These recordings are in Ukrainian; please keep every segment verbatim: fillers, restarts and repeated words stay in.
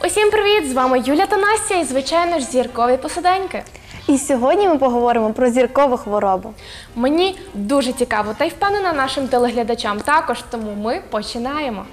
Усім привіт! З вами Юля та Настя і, звичайно ж, зіркові посиденьки. І сьогодні ми поговоримо про зіркову хворобу. Мені дуже цікаво, та й впевнена нашим телеглядачам також, тому ми починаємо.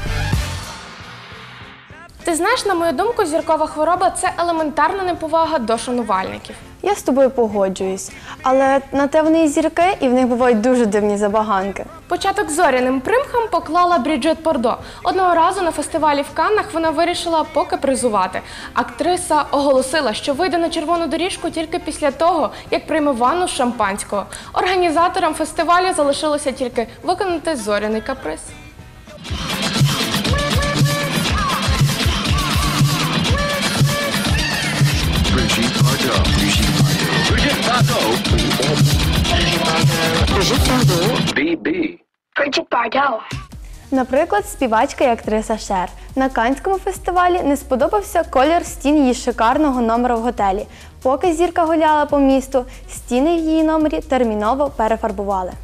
Ти знаєш, на мою думку, зіркова хвороба – це елементарна неповага до шанувальників. Я з тобою погоджуюсь, але на те вони і зірки, і в них бувають дуже дивні забаганки. Початок зоряним примхам поклала Бріджит Бардо. Одного разу на фестивалі в Каннах вона вирішила покапризувати. Актриса оголосила, що вийде на червону доріжку тільки після того, як прийме ванну з шампанського. Організаторам фестивалю залишилося тільки виконати зоряний каприз. Brigitte Bardot. Brigitte Bardot. Brigitte Bardot. бі бі. Brigitte Bardot. Наприклад, співачка і актриса Шер. На Каннському фестивалі не сподобався колір стін її шикарного номера в готелі. Поки зірка гуляла по місту, стіни в її номері терміново перефарбували.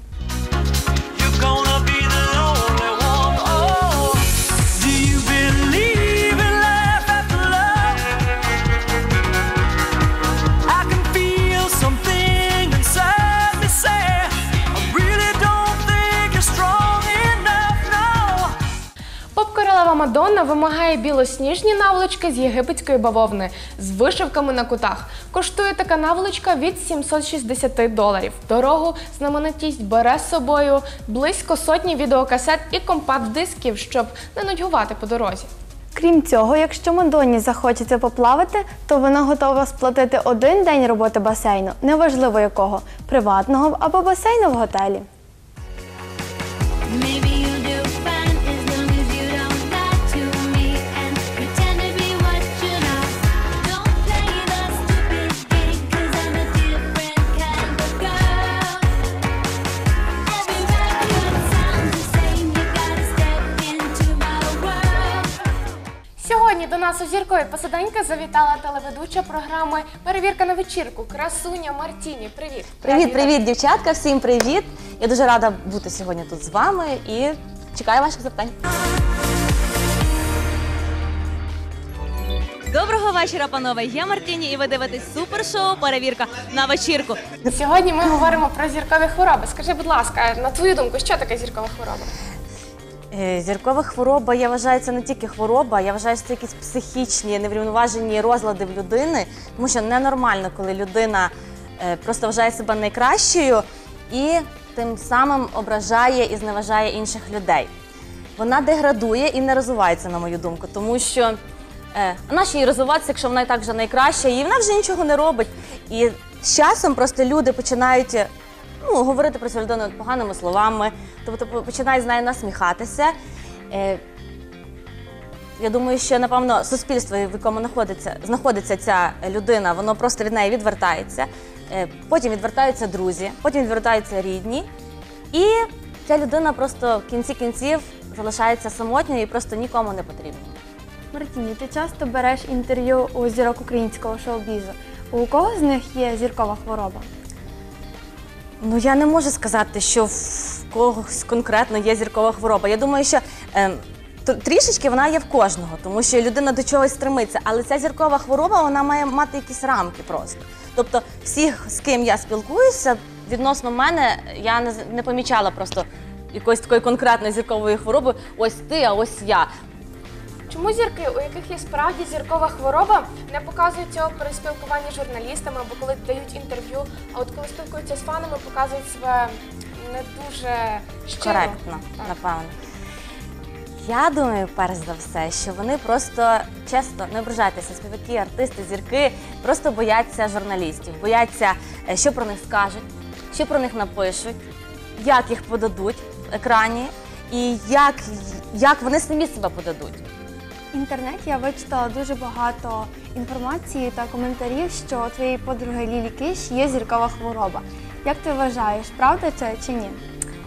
Поп-королева Мадонна вимагає білосніжні наволочки з єгипетської бавовни з вишивками на кутах. Коштує така наволочка від сімсот шістдесят доларів. Дорогу знаменитість бере з собою близько сотні відеокасет і компакт-дисків, щоб не нудьгувати по дорозі. Крім цього, якщо Мадонні захочеться поплавати, то вона готова сплатити один день роботи басейну, неважливо якого – приватного або басейну в готелі. Сьогодні до нас у зіркові посиденьки завітала телеведуча програми «Перевірка на вечірку» красуня Мартіні. Привіт! Привіт, привіт, дівчатка, всім привіт! Я дуже рада бути сьогодні тут з вами і чекаю ваших запитань. Доброго вечора, панове! Я Мартіні і ви дивитесь супершоу «Перевірка на вечірку». Сьогодні ми говоримо про зіркові хвороби. Скажи, будь ласка, на твою думку, що таке зіркова хвороба? Зіркова хвороба, я вважаю, це не тільки хвороба, я вважаю, що це якісь психічні, неврівноважені розлади в людини, тому що ненормально, коли людина просто вважає себе найкращою і тим самим ображає і зневажає інших людей. Вона деградує і не розвивається, на мою думку, тому що е, нащо їй розвиватися, якщо вона і так вже найкраща, і вона вже нічого не робить. І з часом просто люди починають ну, говорити про цю людину поганими словами, тобто починають з нею насміхатися. Е, я думаю, що, напевно, суспільство, в якому знаходиться, знаходиться ця людина, воно просто від неї відвертається. Е, потім відвертаються друзі, потім відвертаються рідні. І ця людина просто в кінці кінців залишається самотньою і просто нікому не потрібна. Мартіні, ти часто береш інтерв'ю у зірок українського шоу-бізу. У кого з них є зіркова хвороба? Ну, я не можу сказати, що в когось конкретно є зіркова хвороба. Я думаю, що е, трішечки вона є в кожного, тому що людина до чогось стремиться. Але ця зіркова хвороба, вона має мати якісь рамки просто. Тобто всіх, з ким я спілкуюся, відносно мене, я не, не помічала просто якоїсь такої конкретної зіркової хвороби, ось ти, а ось я. Чому зірки, у яких є справді зіркова хвороба, не показують цього при спілкуванні з журналістами або коли дають інтерв'ю, а от коли спілкуються з фанами, показують себе не дуже щиро? Коректно, Так. напевно. Я думаю, перш за все, що вони просто, чесно, не ображайтеся, співаки, артисти, зірки, просто бояться журналістів, бояться, що про них скажуть, що про них напишуть, як їх подадуть в екрані і як, як вони самі себе подадуть. В інтернеті я вичитала дуже багато інформації та коментарів, що у твоєї подруги Лілі Кіш є зіркова хвороба. Як ти вважаєш, правда це чи ні?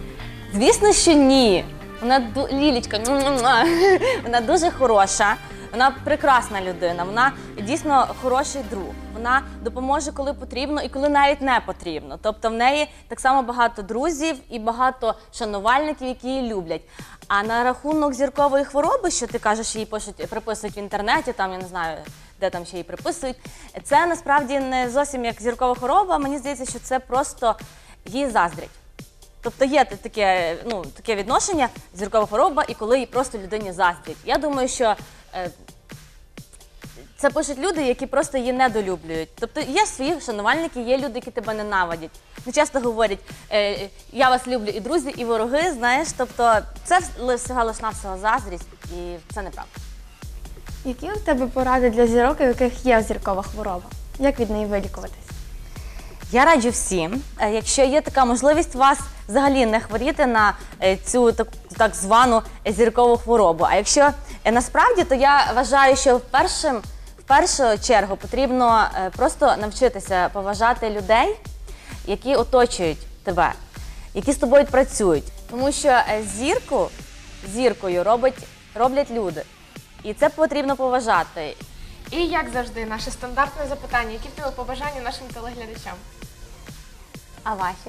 Звісно, що ні. Вона, Лілічка, вона дуже хороша, Вона прекрасна людина, вона дійсно хороший друг. Вона допоможе, коли потрібно і коли навіть не потрібно. Тобто в неї так само багато друзів і багато шанувальників, які її люблять. А на рахунок зіркової хвороби, що ти кажеш, її пишуть, приписують в інтернеті, там, я не знаю, де там ще її приписують, це насправді не зовсім як зіркова хвороба, мені здається, що це просто її заздрять. Тобто є таке, ну, таке відношення, зіркова хвороба, і коли їй просто людині заздрять. Я думаю, що е, це пишуть люди, які просто її недолюблюють. Тобто є свої шанувальники, є люди, які тебе ненавидять. Не часто говорять, е, я вас люблю і друзі, і вороги, знаєш. Тобто це всього лиш навсього заздрість, і це неправда. Які у тебе поради для зірок, у яких є зіркова хвороба? Як від неї вилікуватись? Я раджу всім, е, якщо є така можливість, вас взагалі не хворіти на е, цю так, так звану зіркову хворобу. А якщо е, насправді, то я вважаю, що в, першим, в першу чергу потрібно е, просто навчитися поважати людей, які оточують тебе, які з тобою працюють. Тому що е, зірку зіркою робить, роблять люди. І це потрібно поважати. І як завжди, наше стандартне запитання, які в тебе побажання нашим телеглядачам? А ваші?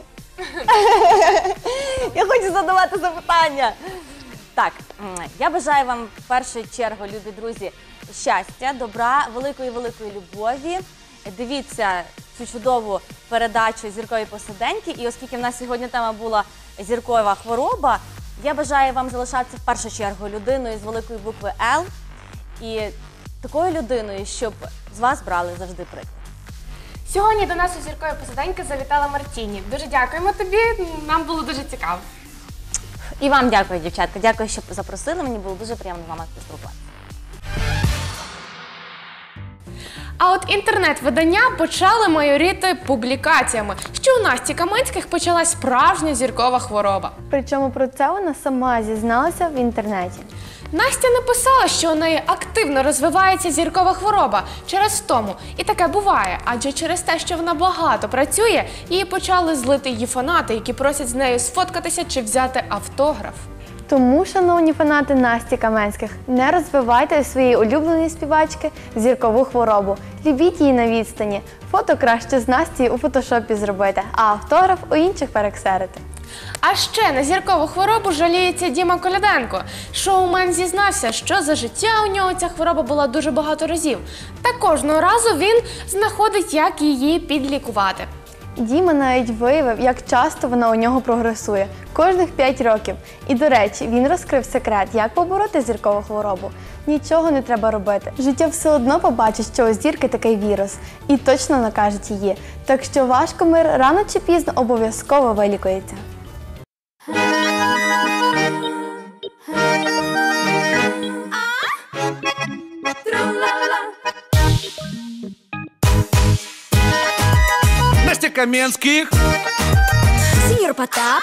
Я хочу задавати запитання. Так, м, я бажаю вам в першу чергу, любі друзі, щастя, добра, великої-великої любові. Дивіться цю чудову передачу «Зіркові посиденьки». І оскільки в нас сьогодні тема була зіркова хвороба, я бажаю вам залишатися в першу чергу людиною з великої букви «Л». І такою людиною, щоб з вас брали завжди приклад. Сьогодні до нас у «Зіркові посиденьки» завітала Мартіні. Дуже дякуємо тобі, нам було дуже цікаво. І вам дякую, дівчатка. Дякую, що запросили. Мені було дуже приємно з вами поспілкуватися. А от інтернет-видання почали майоріти публікаціями, що у Насті Каменських почалась справжня зіркова хвороба. Причому про це вона сама зізналася в інтернеті. Настя написала, що у неї активно розвивається зіркова хвороба через втому. І таке буває, адже через те, що вона багато працює, її почали злити її фанати, які просять з нею сфоткатися чи взяти автограф. Тому, шановні фанати Насті Каменських, не розвивайте у своєї улюбленої співачки зіркову хворобу. Любіть її на відстані. Фото краще з Настю у фотошопі зробити, а автограф у інших перексерити. А ще на зіркову хворобу жаліється Діма Коляденко. Шоумен зізнався, що за життя у нього ця хвороба була дуже багато разів. Та кожного разу він знаходить, як її підлікувати. Діма навіть виявив, як часто вона у нього прогресує – кожних п'ять років. І, до речі, він розкрив секрет, як побороти зіркову хворобу. Нічого не треба робити. Життя все одно побачить, що у зірки такий вірус. І точно накажуть її. Так що ваш кумир рано чи пізно обов'язково вилікується. Настя Каменских. Сеньор Потап.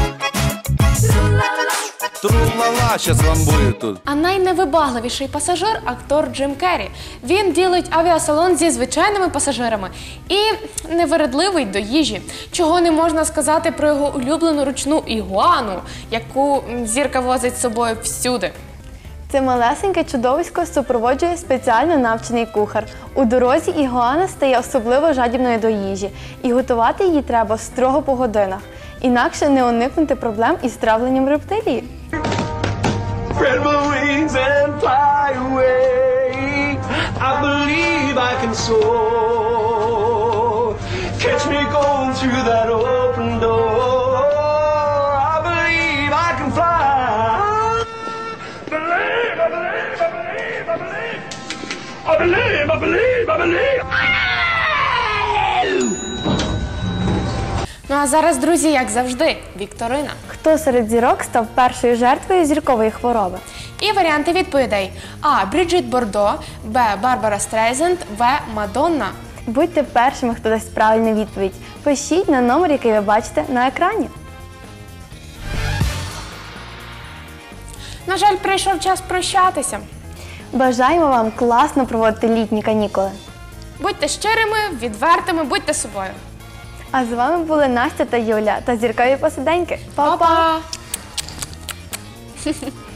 Тру-ла-ла, сейчас вам будет тут. А найневибагливіший пасажир – актор Джим Керрі. Він ділить авіасалон зі звичайними пасажирами і невередливий до їжі. Чого не можна сказати про його улюблену ручну ігуану, яку зірка возить з собою всюди. Це малесеньке чудовисько супроводжує спеціально навчений кухар. У дорозі ігуана стає особливо жадібною до їжі, і готувати її треба строго по годинах. Інакше не уникнути проблем із травленням рептилії. Spread my wings and fly away. I believe I can soar. Catch me going through that open door. I believe I can fly. Believe, I believe, I believe, I believe. I believe, I believe, I believe. Ну а зараз, друзі, як завжди, вікторина. Хто серед зірок став першою жертвою зіркової хвороби? І варіанти відповідей. А. Бріджит Бордо, Б. Барбара Стрейзенд, В. Мадонна. Будьте першими, хто дасть правильну відповідь. Пишіть на номер, який ви бачите на екрані. На жаль, прийшов час прощатися. Бажаємо вам класно проводити літні канікули. Будьте щирими, відвертими, будьте собою. А з вами були Настя та Юля та зіркові посиденьки. Па-па! Па-па!